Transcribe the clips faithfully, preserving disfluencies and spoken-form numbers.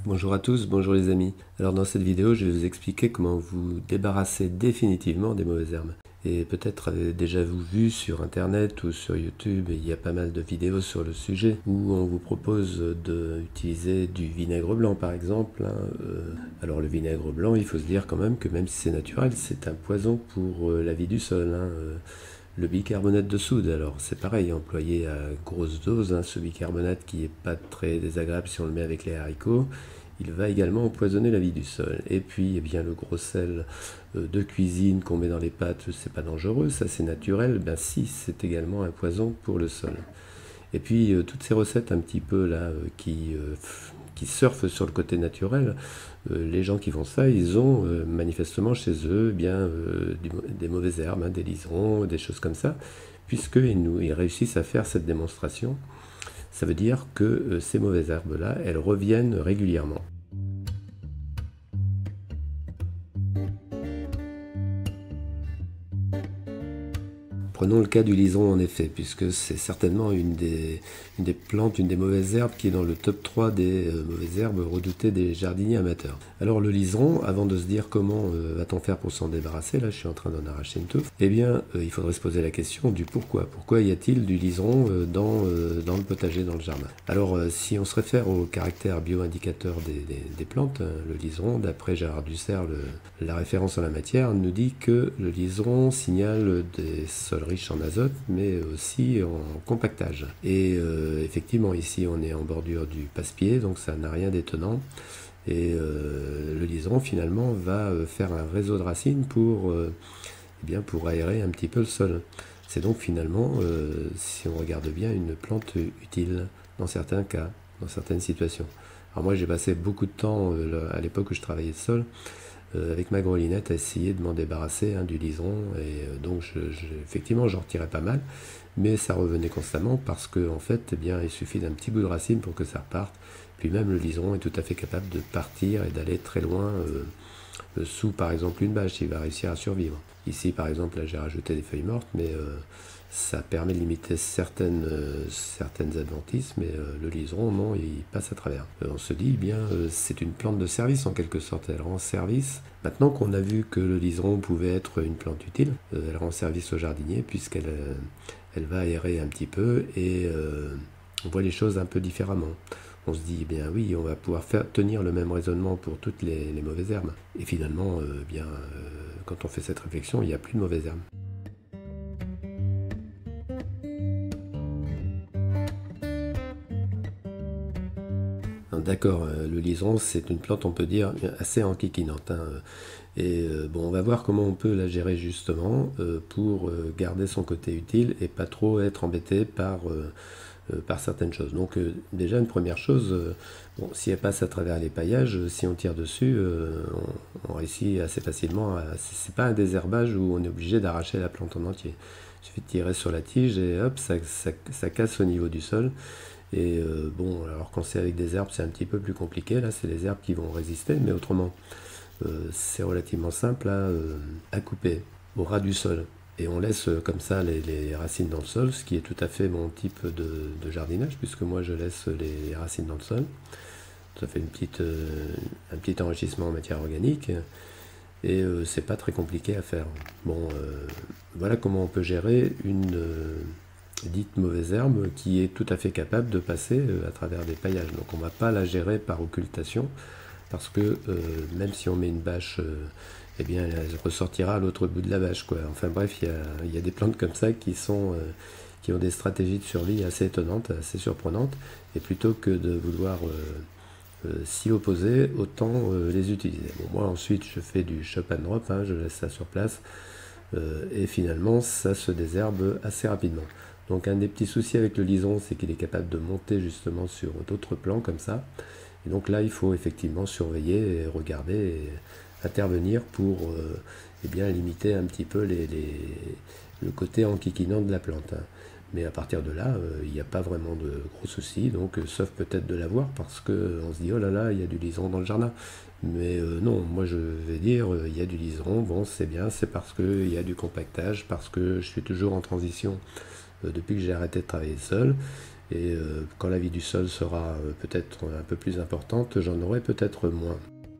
Bonjour à tous, bonjour les amis. Alors dans cette vidéo, je vais vous expliquer comment vous débarrasser définitivement des mauvaises herbes. Et peut-être avez déjà vous vu sur internet ou sur YouTube, il y a pas mal de vidéos sur le sujet où on vous propose d'utiliser du vinaigre blanc par exemple. hein. Euh, alors le vinaigre blanc, il faut se dire quand même que même si c'est naturel, c'est un poison pour euh, la vie du sol. hein. Euh, Le bicarbonate de soude, alors c'est pareil, employé à grosse dose, hein, ce bicarbonate qui est pas très désagréable si on le met avec les haricots, il va également empoisonner la vie du sol. Et puis, eh bien, le gros sel euh, de cuisine qu'on met dans les pâtes, c'est pas dangereux, ça c'est naturel, ben si, c'est également un poison pour le sol. Et puis euh, toutes ces recettes un petit peu là euh, qui, euh, qui surfent sur le côté naturel, euh, les gens qui font ça, ils ont euh, manifestement chez eux eh bien euh, du, des mauvaises herbes, hein, des liserons, des choses comme ça, puisqu'ils nous, ils réussissent à faire cette démonstration. Ça veut dire que euh, ces mauvaises herbes-là, elles reviennent régulièrement. Prenons le cas du liseron en effet, puisque c'est certainement une des, une des plantes, une des mauvaises herbes qui est dans le top trois des euh, mauvaises herbes redoutées des jardiniers amateurs. Alors le liseron, avant de se dire comment euh, va-t-on faire pour s'en débarrasser, là je suis en train d'en arracher une touffe, eh bien euh, il faudrait se poser la question du pourquoi. Pourquoi y a-t-il du liseron euh, dans, euh, dans le potager, dans le jardin? Alors euh, si on se réfère au caractère bio-indicateur des, des, des plantes, hein, le liseron, d'après Gérard Dussert, le, la référence en la matière, nous dit que le liseron signale des sols riche en azote, mais aussi en compactage. Et euh, effectivement, ici, on est en bordure du passe-pied, donc ça n'a rien d'étonnant. Et euh, le liseron, finalement, va faire un réseau de racines pour, euh, eh bien, pour aérer un petit peu le sol. C'est donc finalement, euh, si on regarde bien, une plante utile dans certains cas, dans certaines situations. Alors moi, j'ai passé beaucoup de temps euh, à l'époque où je travaillais le sol, euh, avec ma grelinette à essayer de m'en débarrasser hein, du liseron et euh, donc je, je, effectivement j'en retirais pas mal mais ça revenait constamment parce que en fait eh bien, il suffit d'un petit bout de racine pour que ça reparte, puis même le liseron est tout à fait capable de partir et d'aller très loin euh, sous par exemple une bâche, il va réussir à survivre. Ici par exemple là j'ai rajouté des feuilles mortes mais euh, ça permet de limiter certaines, euh, certaines adventices, mais euh, le liseron, non, il passe à travers. Euh, on se dit, eh bien, euh, c'est une plante de service en quelque sorte, elle rend service. Maintenant qu'on a vu que le liseron pouvait être une plante utile, euh, elle rend service au jardinier puisqu'elle euh, elle va aérer un petit peu et euh, on voit les choses un peu différemment. On se dit, eh bien oui, on va pouvoir faire tenir le même raisonnement pour toutes les, les mauvaises herbes. Et finalement, euh, bien, euh, quand on fait cette réflexion, il n'y a plus de mauvaises herbes. D'accord, euh, le liseron c'est une plante on peut dire assez enquiquinante. Hein, et euh, bon on va voir comment on peut la gérer justement euh, pour euh, garder son côté utile et pas trop être embêté par, euh, euh, par certaines choses. Donc euh, déjà une première chose, euh, bon, si elle passe à travers les paillages, si on tire dessus, euh, on, on réussit assez facilement. À, c'est pas un désherbage où on est obligé d'arracher la plante en entier. Il suffit de tirer sur la tige et hop, ça, ça, ça casse au niveau du sol. Et euh, bon, alors quand c'est avec des herbes, c'est un petit peu plus compliqué. Là, c'est les herbes qui vont résister, mais autrement, euh, c'est relativement simple à, euh, à couper au ras du sol. Et on laisse euh, comme ça les, les racines dans le sol, ce qui est tout à fait mon type de, de jardinage, puisque moi je laisse les, les racines dans le sol. Ça fait une petite, euh, un petit enrichissement en matière organique. Et euh, c'est pas très compliqué à faire. Bon, euh, voilà comment on peut gérer une... Euh, dite mauvaise herbe qui est tout à fait capable de passer euh, à travers des paillages. Donc on ne va pas la gérer par occultation parce que euh, même si on met une bâche, euh, eh bien elle ressortira à l'autre bout de la bâche, quoi. Enfin bref, il y, y a des plantes comme ça qui, sont, euh, qui ont des stratégies de survie assez étonnantes, assez surprenantes, et plutôt que de vouloir euh, euh, s'y opposer, autant euh, les utiliser. Bon, moi ensuite je fais du chop and drop, hein, je laisse ça sur place, euh, et finalement ça se désherbe assez rapidement. Donc un des petits soucis avec le liseron, c'est qu'il est capable de monter justement sur d'autres plants comme ça. Et donc là, il faut effectivement surveiller et regarder et intervenir pour euh, eh bien, limiter un petit peu les, les, le côté enquiquinant de la plante. Hein. Mais à partir de là, euh, il n'y a pas vraiment de gros soucis, donc euh, sauf peut-être de l'avoir parce qu'on se dit oh là là, il y a du liseron dans le jardin. Mais euh, non, moi je vais dire euh, il y a du liseron, bon c'est bien, c'est parce qu'il y a du compactage, parce que je suis toujours en transition depuis que j'ai arrêté de travailler seul, Et euh, quand la vie du sol sera euh, peut-être un peu plus importante, j'en aurai peut-être moins.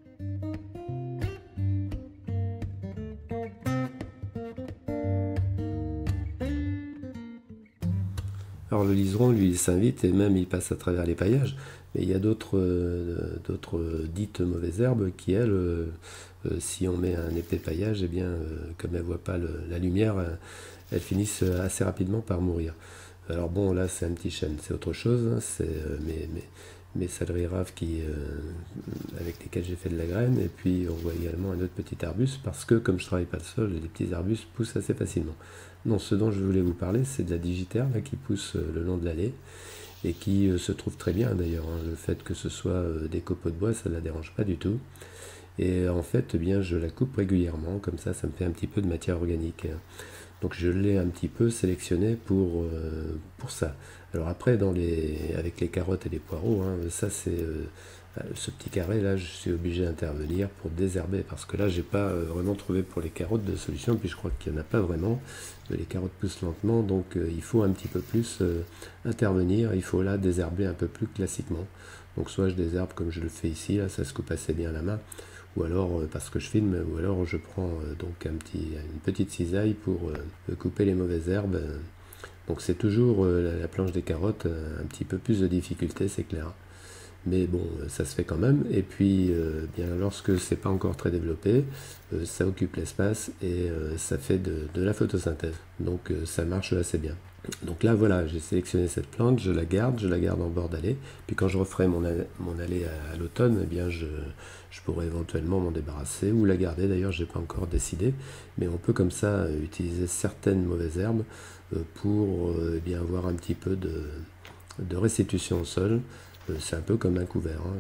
Alors le liseron, lui, il s'invite et même il passe à travers les paillages. Mais il y a d'autres euh, d'autres dites mauvaises herbes qui, elles, euh, euh, si on met un épais paillage, eh bien, euh, comme elles ne voient pas le, la lumière, euh, elles finissent assez rapidement par mourir. Alors bon, là, c'est un petit chêne, c'est autre chose. Hein, c'est euh, mes, mes, mes saleries raves qui, euh, avec lesquelles j'ai fait de la graine. Et puis on voit également un autre petit arbuste, parce que comme je travaille pas le sol, les petits arbustes poussent assez facilement. Non, ce dont je voulais vous parler, c'est de la digitaire là, qui pousse euh, le long de l'allée et qui euh, se trouve très bien d'ailleurs. Hein. Le fait que ce soit euh, des copeaux de bois, ça ne la dérange pas du tout. Et en fait, eh bien, je la coupe régulièrement, comme ça, ça me fait un petit peu de matière organique. Donc je l'ai un petit peu sélectionné pour, euh, pour ça. Alors après, dans les, avec les carottes et les poireaux, hein, ça c'est euh, ce petit carré là, je suis obligé d'intervenir pour désherber, parce que là, j'ai pas euh, vraiment trouvé pour les carottes de solution, puis je crois qu'il n'y en a pas vraiment. Les carottes poussent lentement, donc euh, il faut un petit peu plus euh, intervenir, il faut là désherber un peu plus classiquement. Donc soit je désherbe comme je le fais ici, là ça se coupe assez bien à la main, ou alors euh, parce que je filme, ou alors je prends euh, donc un petit, une petite cisaille pour euh, couper les mauvaises herbes. Donc c'est toujours euh, la, la planche des carottes, euh, un petit peu plus de difficulté, c'est clair. Mais bon, ça se fait quand même. Et puis, euh, bien, lorsque c'est pas encore très développé, euh, ça occupe l'espace et euh, ça fait de, de la photosynthèse. Donc euh, ça marche assez bien. Donc là, voilà, j'ai sélectionné cette plante, je la garde, je la garde en bord d'allée. Puis quand je referai mon, mon allée à, à l'automne, eh bien, je, je pourrai éventuellement m'en débarrasser ou la garder. D'ailleurs, je n'ai pas encore décidé. Mais on peut comme ça utiliser certaines mauvaises herbes euh, pour euh, eh bien, avoir un petit peu de, de restitution au sol. C'est un peu comme un couvert. Hein.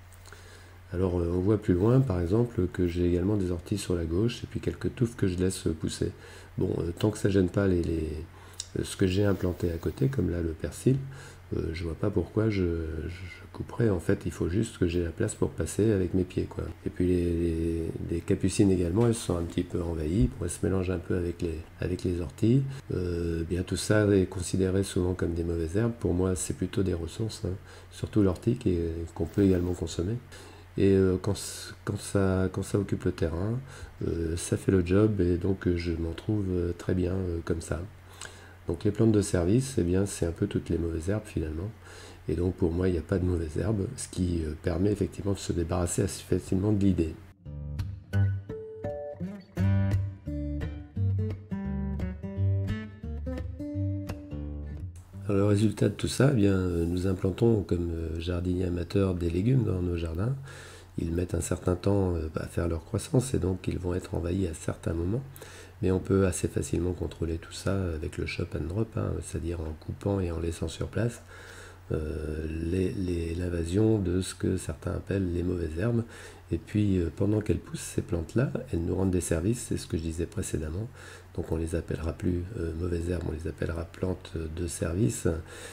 Alors on voit plus loin par exemple que j'ai également des orties sur la gauche et puis quelques touffes que je laisse pousser. Bon, euh, tant que ça gêne pas les, les, ce que j'ai implanté à côté, comme là le persil, euh, je vois pas pourquoi je, je couperais. En fait, il faut juste que j'ai la place pour passer avec mes pieds, quoi. Et puis les, les, les capucines également, elles sont un petit peu envahies, elles se mélangent un peu avec les, avec les orties. Euh, bien tout ça est considéré souvent comme des mauvaises herbes. Pour moi, c'est plutôt des ressources, hein. Surtout l'ortie qu'on peut également consommer. Et euh, quand, quand, ça, quand ça occupe le terrain, euh, ça fait le job et donc euh, je m'en trouve euh, très bien euh, comme ça. Donc les plantes de service, eh bien, c'est un peu toutes les mauvaises herbes finalement. Et donc pour moi, il n'y a pas de mauvaises herbes, ce qui euh, permet effectivement de se débarrasser assez facilement de l'idée. Alors, le résultat de tout ça, eh bien, nous implantons comme jardiniers amateurs des légumes dans nos jardins. Ils mettent un certain temps à faire leur croissance et donc ils vont être envahis à certains moments. Mais on peut assez facilement contrôler tout ça avec le chop and drop, hein, c'est-à-dire en coupant et en laissant sur place euh, l'invasion de ce que certains appellent les mauvaises herbes. Et puis euh, pendant qu'elles poussent ces plantes-là, elles nous rendent des services, c'est ce que je disais précédemment. Donc on les appellera plus euh, mauvaises herbes, on les appellera plantes de service.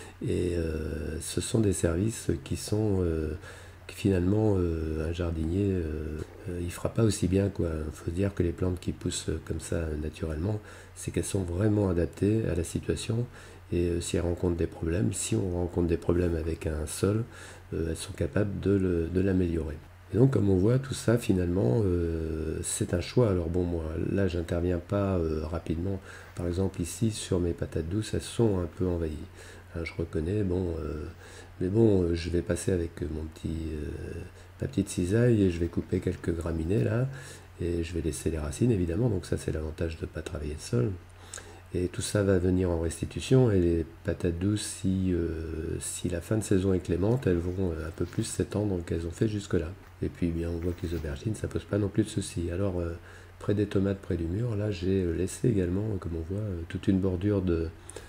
Et euh, ce sont des services qui sont... Euh, finalement euh, un jardinier euh, euh, il fera pas aussi bien, quoi. Il faut dire que les plantes qui poussent comme ça naturellement, c'est qu'elles sont vraiment adaptées à la situation et euh, si elles rencontrent des problèmes, si on rencontre des problèmes avec un sol, euh, elles sont capables de l'améliorer. Et donc comme on voit tout ça finalement euh, c'est un choix. Alors bon, moi là j'interviens pas euh, rapidement. Par exemple ici sur mes patates douces, elles sont un peu envahies. Hein, je reconnais, bon, euh, mais bon, euh, je vais passer avec mon petit, euh, ma petite cisaille et je vais couper quelques graminées là et je vais laisser les racines évidemment. Donc ça c'est l'avantage de ne pas travailler le sol. Et tout ça va venir en restitution et les patates douces, si, euh, si la fin de saison est clémente, elles vont un peu plus s'étendre qu'elles ont fait jusque-là. Et puis bien on voit que les aubergines, ça pose pas non plus de soucis. Alors euh, près des tomates, près du mur, là j'ai laissé également, comme on voit, toute une bordure de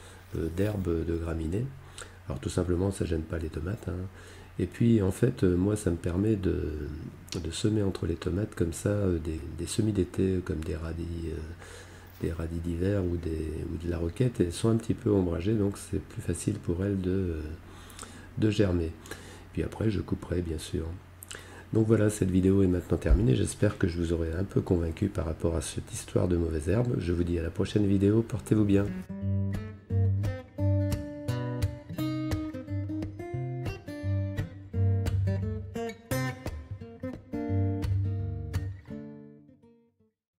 d'herbes de graminées. Alors tout simplement ça gêne pas les tomates, hein. Et puis en fait moi ça me permet de, de semer entre les tomates comme ça des, des semis d'été comme des radis, euh, des radis d'hiver ou, des, ou de la roquette, et elles sont un petit peu ombragées donc c'est plus facile pour elles de, de germer. Puis après je couperai bien sûr. Donc voilà, cette vidéo est maintenant terminée, j'espère que je vous aurai un peu convaincu par rapport à cette histoire de mauvaises herbes. Je vous dis à la prochaine vidéo, portez-vous bien.